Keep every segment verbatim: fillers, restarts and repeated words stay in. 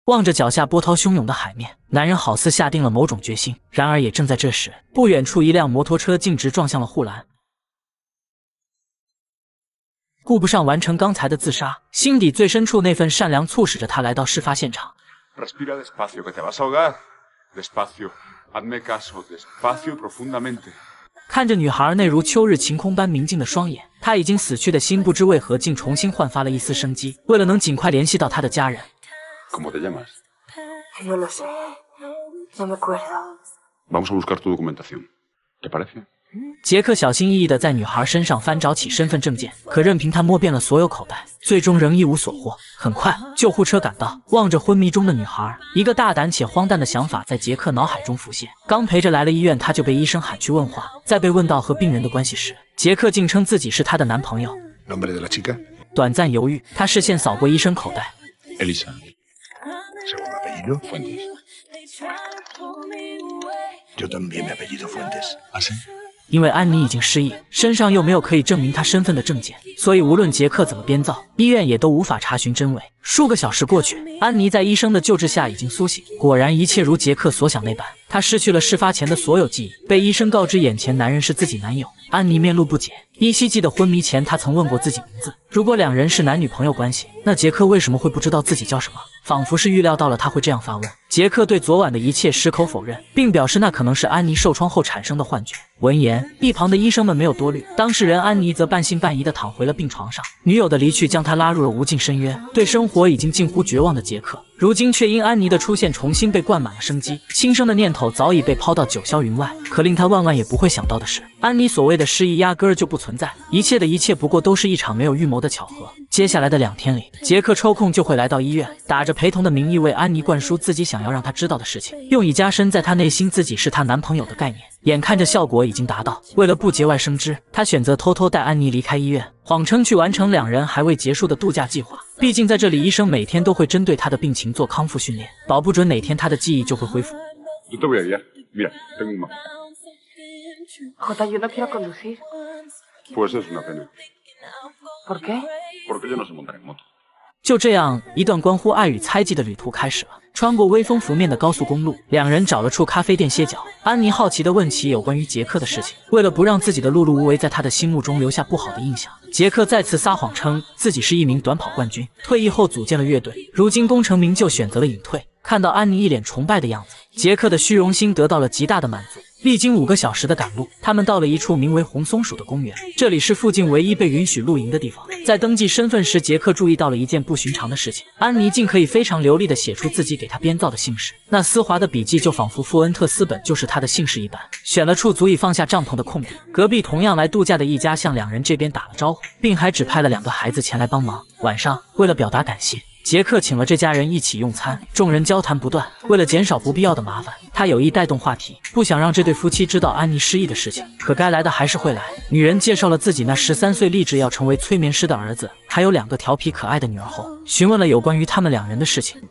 望着脚下波涛汹涌的海面，男人好似下定了某种决心。然而也正在这时，不远处一辆摩托车径直撞向了护栏。顾不上完成刚才的自杀，心底最深处那份善良促使着他来到事发现场。 Respira despacio, que te vas a ahogar. Despacio, hazme caso, despacio profundamente. 看着女孩那如秋日晴空般明净的双眼，她已经死去的心不知为何竟重新焕发了一丝生机。为了能尽快联系到她的家人 ¿Cómo te llamas? No lo sé. No me acuerdo. Vamos a buscar tu documentación. ¿Te parece? 杰克小心翼翼地在女孩身上翻找起身份证件，可任凭他摸遍了所有口袋，最终仍一无所获。很快，救护车赶到，望着昏迷中的女孩，一个大胆且荒诞的想法在杰克脑海中浮现。刚陪着来了医院，他就被医生喊去问话，在被问到和病人的关系时，杰克竟称自己是她的男朋友。 ¿Nombre de la chica? 短暂犹豫，他视线扫过医生口袋。 Elisa. ¿Segundo apellido? Fuentes. Yo también me apellido Fuentes. ¿Ah, sí? 因为安妮已经失忆，身上又没有可以证明她身份的证件，所以无论杰克怎么编造，医院也都无法查询真伪。数个小时过去，安妮在医生的救治下已经苏醒，果然一切如杰克所想那般，她失去了事发前的所有记忆，被医生告知眼前男人是自己男友。安妮面露不解，依稀记得昏迷前她曾问过自己名字。如果两人是男女朋友关系，那杰克为什么会不知道自己叫什么？仿佛是预料到了他会这样发问。杰克对昨晚的一切矢口否认，并表示那可能是安妮受创后产生的幻觉。闻言，一旁的医生们没有多虑，当事人安妮则半信半疑地躺回了病床上。女友的离去将他拉入了无尽深渊，对生活已经近乎绝望的杰克，如今却因安妮的出现重新被灌满了生机。轻生的念头早已被抛到九霄云外，可令他万万也不会想到的是，安妮所谓的失忆压根儿就不存在，一切的一切不过都是一场没有预谋的巧合。接下来的两天里，杰克抽空就会来到医院，打着陪同的名义为安妮灌输自己想要让她知道的事情，用以加深在她内心自己是她男朋友的概念。眼看着效果已经达到，为了不节外生枝，他选择偷偷带安妮离开医院，谎称去完成两人还未结束的度假计划。毕竟在这里，医生每天都会针对她的病情做康复训练，保不准哪天她的记忆就会恢复。 Yo te voy a guiar. Mira, tengo un mapa. Jota, yo no quiero conducir. Pues es una pena. ¿Por qué? Porque yo no sé montar en moto. 就这样，一段关乎爱与猜忌的旅途开始了。穿过微风拂面的高速公路，两人找了处咖啡店歇脚。安妮好奇地问起有关于杰克的事情，为了不让自己的碌碌无为在他的心目中留下不好的印象，杰克再次撒谎称自己是一名短跑冠军，退役后组建了乐队，如今功成名就，选择了隐退。看到安妮一脸崇拜的样子，杰克的虚荣心得到了极大的满足。历经五个小时的赶路，他们到了一处名为红松鼠的公园，这里是附近唯一被允许露营的地方。在登记身份时，杰克注意到了一件不寻常的事情：安妮竟可以非常流利地写出自己给他编造的姓氏，那丝滑的笔迹就仿佛富恩特斯本就是他的姓氏一般。选了处足以放下帐篷的空地，隔壁同样来度假的一家向两人这边打了招呼，并还指派了两个孩子前来帮忙。晚上，为了表达感谢，杰克请了这家人一起用餐，众人交谈不断。为了减少不必要的麻烦，他有意带动话题，不想让这对夫妻知道安妮失忆的事情。可该来的还是会来。女人介绍了自己那十三岁立志要成为催眠师的儿子，还有两个调皮可爱的女儿后，询问了有关于他们两人的事情。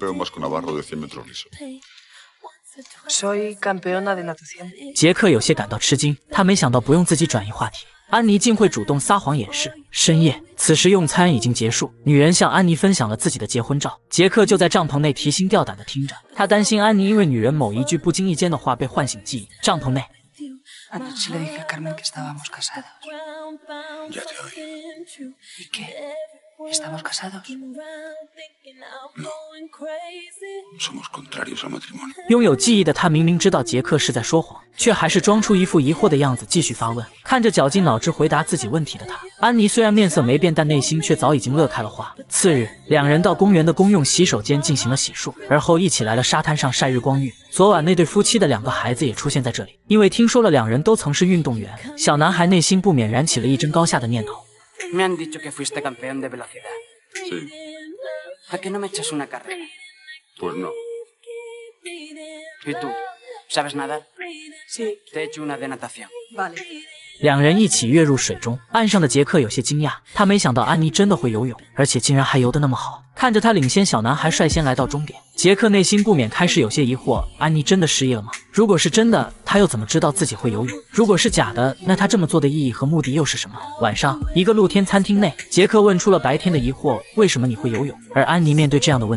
Soy campeona de natación. 杰克有些感到吃惊，他没想到不用自己转移话题，安妮竟会主动撒谎掩饰。深夜，此时用餐已经结束，女人向安妮分享了自己的结婚照。杰克就在帐篷内提心吊胆地听着，他担心安妮因为女人某一句不经意间的话被唤醒记忆。帐篷内 Anoche le dije a Carmen que estábamos casados. Ya te oí. ¿Y qué? ¿Estamos casados? No. Somos contrarios al matrimonio. 拥有记忆的他明明知道杰克是在说谎，却还是装出一副疑惑的样子继续发问。看着绞尽脑汁回答自己问题的他，安妮虽然面色没变，但内心却早已经乐开了花。次日，两人到公园的公用洗手间进行了洗漱，而后一起来了沙滩上晒日光浴。昨晚那对夫妻的两个孩子也出现在这里，因为听说了两人都曾是运动员，小男孩内心不免燃起了一针高下的念头。 Me han dicho que fuiste campeón de velocidad. Sí. ¿A qué no me echas una carrera? Pues no. ¿Y tú? ¿Sabes nadar? Sí. Te echo una de natación. Vale. 两人一起跃入水中，岸上的杰克有些惊讶，他没想到安妮真的会游泳，而且竟然还游得那么好。看着他领先小男孩率先来到终点，杰克内心不免开始有些疑惑：安妮真的失忆了吗？如果是真的，他又怎么知道自己会游泳？如果是假的，那他这么做的意义和目的又是什么？晚上，一个露天餐厅内，杰克问出了白天的疑惑：为什么你会游泳？而安妮面对这样的问题，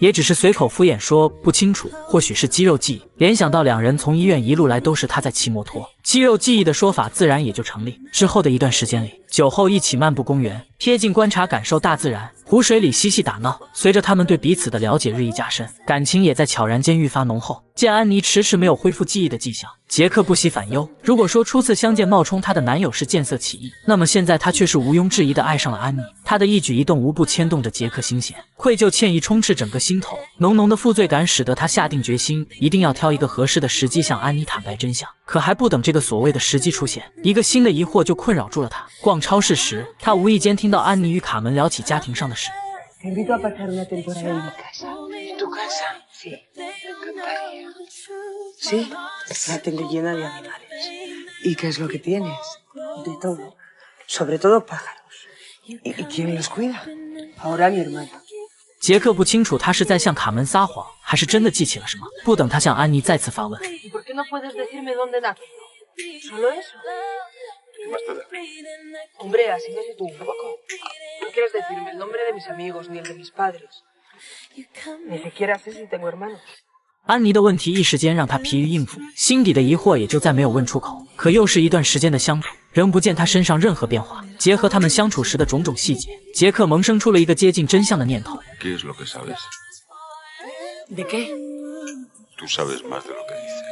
也只是随口敷衍说不清楚，或许是肌肉记忆。联想到两人从医院一路来都是他在骑摩托，肌肉记忆的说法自然也就成立。之后的一段时间里，酒后一起漫步公园，贴近观察感受大自然，湖水里嬉戏打闹。随着他们对彼此的了解日益加深，感情也在悄然间愈发浓厚。见安妮迟迟没有恢复记忆的迹象，杰克不喜反忧。如果说初次相见冒充她的男友是见色起意，那么现在他却是毋庸置疑的爱上了安妮。他的一举一动无不牵动着杰克心弦，愧疚歉意充斥整个心头，浓浓的负罪感使得他下定决心，一定要挑一个合适的时机向安妮坦白真相。可还不等这个所谓的时机出现，一个新的疑惑就困扰住了他。逛超市时，他无意间听到安妮与卡门聊起家庭上的事。 Te invito a pasar una temporada en mi casa. ¿En tu casa? Sí, me encantaría. Sí, la tengo llena de animales. ¿Y qué es lo que tienes? De todo. Sobre todo pájaros. ¿Y, y quién los cuida? Ahora mi hermana. 杰克不清楚他是在向卡门撒谎，还是真的记起了什么。不等他向安妮再次发问 ¿Y por qué no puedes decirme dónde nació? ¿Solo eso? ¿Qué más te da? Hombre, así me sitúo un poco. No quieres decirme el nombre de mis amigos ni el de mis padres. Ni siquiera sé si tengo hermanos. 安妮的问题一时间让他疲于应付，心底的疑惑也就再没有问出口。可又是一段时间的相处，仍不见他身上任何变化。结合他们相处时的种种细节，杰克萌生出了一个接近真相的念头。 ¿Qué es lo que sabes? ¿De qué? Tú sabes más de lo que dices.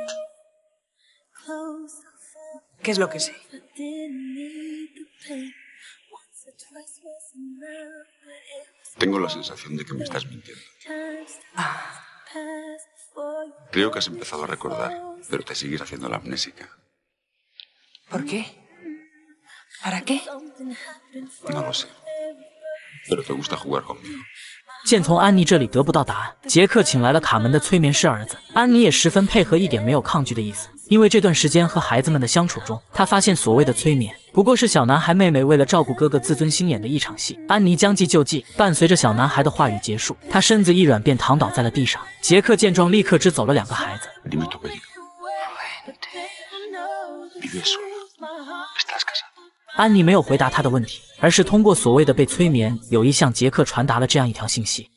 ¿Qué es lo que sé? Tengo la sensación de que me estás mintiendo. Creo que has empezado a recordar, pero te sigues haciendo la amnésica. ¿Por qué? ¿Para qué? No lo sé. Pero te gusta jugar conmigo. 见从安妮这里得不到答案，杰克请来了卡门的催眠师儿子。安妮也十分配合，一点没有抗拒的意思。因为这段时间和孩子们的相处中，他发现所谓的催眠不过是小男孩妹妹为了照顾哥哥自尊心演的一场戏。安妮将计就计，伴随着小男孩的话语结束，他身子一软便躺倒在了地上。杰克见状立刻支走了两个孩子。 Dime tu apellido. Vives sola. Estás casada. 安妮没有回答他的问题，而是通过所谓的被催眠，有意向杰克传达了这样一条信息。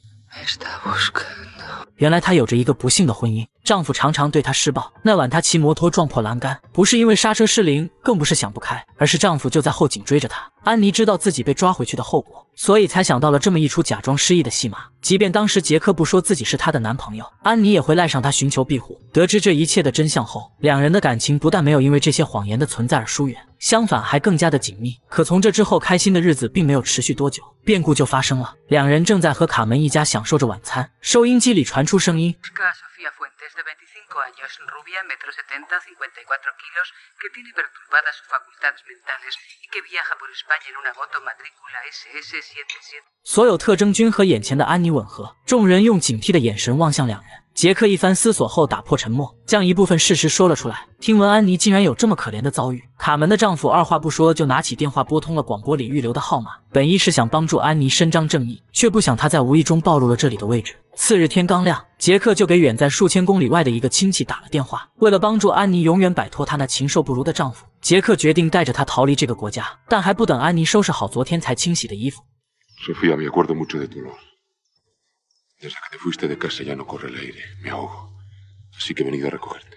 原来她有着一个不幸的婚姻，丈夫常常对她施暴。那晚她骑摩托撞破栏杆，不是因为刹车失灵，更不是想不开，而是丈夫就在后紧追着她。安妮知道自己被抓回去的后果，所以才想到了这么一出假装失忆的戏码。即便当时杰克不说自己是她的男朋友，安妮也会赖上他寻求庇护。得知这一切的真相后，两人的感情不但没有因为这些谎言的存在而疏远，相反还更加的紧密。可从这之后，开心的日子并没有持续多久，变故就发生了。两人正在和卡门一家享受着晚餐，收音机里传出声音。 Sofía Fuentes, de veinticinco años, rubia, metro setenta, cincuenta y cuatro kilos, que tiene perturbadas sus facultades mentales y que viaja por España en una moto matrícula S S 七七。 所有特征均和眼前的安妮吻合，众人用警惕的眼神望向两人。杰克一番思索后打破沉默，将一部分事实说了出来。听闻安妮竟然有这么可怜的遭遇，卡门的丈夫二话不说就拿起电话拨通了广播里预留的号码，本意是想帮助安妮伸张正义，却不想她在无意中暴露了这里的位置。次日天刚亮，杰克就给远在数千公里外的一个亲戚打了电话。为了帮助安妮永远摆脱她那禽兽不如的丈夫，杰克决定带着她逃离这个国家。但还不等安妮收拾好昨天才清洗的衣服， Sofía, me acuerdo mucho de tu olor. Desde que te fuiste de casa ya no corre el aire, me ahogo. Así que he venido a recogerte.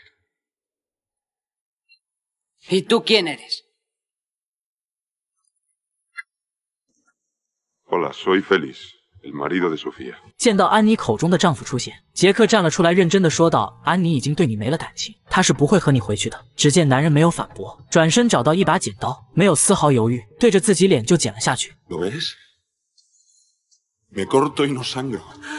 ¿Y tú quién eres? Hola, soy Félix, el marido de Sofía. 见到安妮口中的丈夫出现，杰克站了出来，认真的说道：“安妮已经对你没了感情，她是不会和你回去的。”只见男人没有反驳，转身找到一把剪刀，没有丝毫犹豫，对着自己脸就剪了下去。 ¿Lo ves? Me corto y no sangro.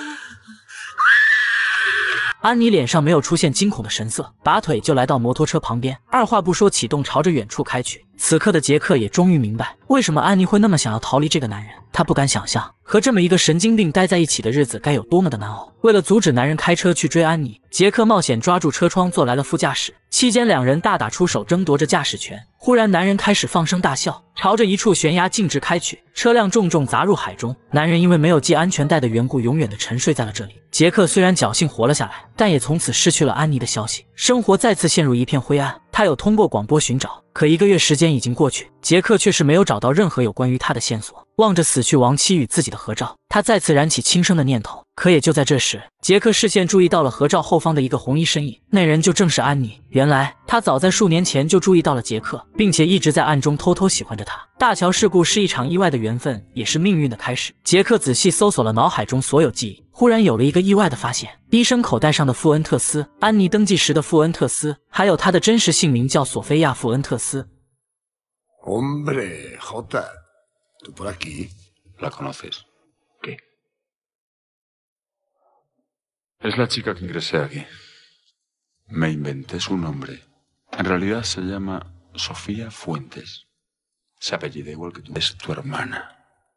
安妮脸上没有出现惊恐的神色，拔腿就来到摩托车旁边，二话不说启动，朝着远处开去。此刻的杰克也终于明白，为什么安妮会那么想要逃离这个男人。他不敢想象和这么一个神经病待在一起的日子该有多么的难熬。为了阻止男人开车去追安妮，杰克冒险抓住车窗坐来了副驾驶。期间两人大打出手，争夺着驾驶权。忽然男人开始放声大笑，朝着一处悬崖径直开去，车辆重重砸入海中。男人因为没有系安全带的缘故，永远的沉睡在了这里。杰克虽然侥幸活了下来，但也从此失去了安妮的消息，生活再次陷入一片灰暗。他有通过广播寻找， 可一个月时间已经过去，杰克却是没有找到任何有关于他的线索。望着死去亡妻与自己的合照，他再次燃起轻生的念头。可也就在这时，杰克视线注意到了合照后方的一个红衣身影，那人就正是安妮。原来他早在数年前就注意到了杰克，并且一直在暗中偷偷喜欢着他。大桥事故是一场意外的缘分，也是命运的开始。杰克仔细搜索了脑海中所有记忆，忽然有了一个意外的发现：医生口袋上的富恩特斯，安妮登记时的富恩特斯，还有他的真实姓名叫索菲亚·富恩特斯。 Hombre, Jota, ¿tú por aquí? ¿La conoces? ¿Qué? Es la chica que ingresé aquí. Me inventé su nombre. En realidad se llama Sofía Fuentes. Se apellida igual que tú. Es tu hermana.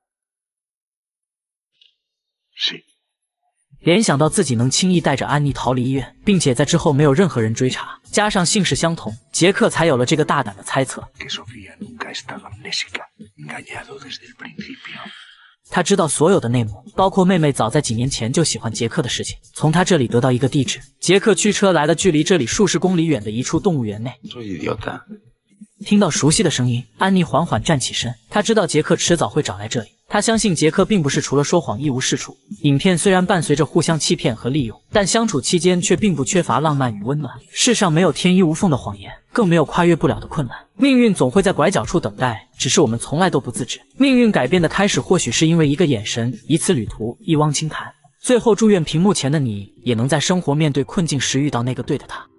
Sí. 联想到自己能轻易带着安妮逃离医院，并且在之后没有任何人追查，加上姓氏相同，杰克才有了这个大胆的猜测。他知道所有的内幕，包括妹妹早在几年前就喜欢杰克的事情。从他这里得到一个地址，杰克驱车来了距离这里数十公里远的一处动物园内。听到熟悉的声音，安妮缓缓站起身。她知道杰克迟早会找来这里，她相信杰克并不是除了说谎一无是处。影片虽然伴随着互相欺骗和利用，但相处期间却并不缺乏浪漫与温暖。世上没有天衣无缝的谎言，更没有跨越不了的困难。命运总会在拐角处等待，只是我们从来都不自知。命运改变的开始，或许是因为一个眼神、一次旅途、一汪轻弹。最后，祝愿屏幕前的你也能在生活面对困境时遇到那个对的他。